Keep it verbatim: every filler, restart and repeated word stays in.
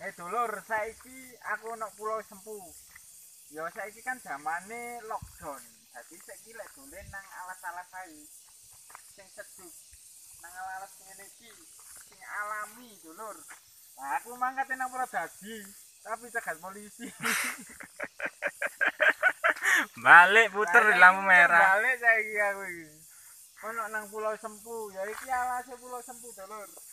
Eh dulur, saiki aku nang Pulau Sempu. Ya saiki kan zamane lockdown. Dadi saiki lek dolen nang alas-alas ae. Sing sejuk. Nang alas ngene iki sing alami, dulur. Nah, aku mangkat nang Pulau Dadi, tapi cegat polisi. Balik puter di lampu merah. Balik saiki aku iki. Ono nang Pulau Sempu, ya iki alase Pulau Sempu, dulur.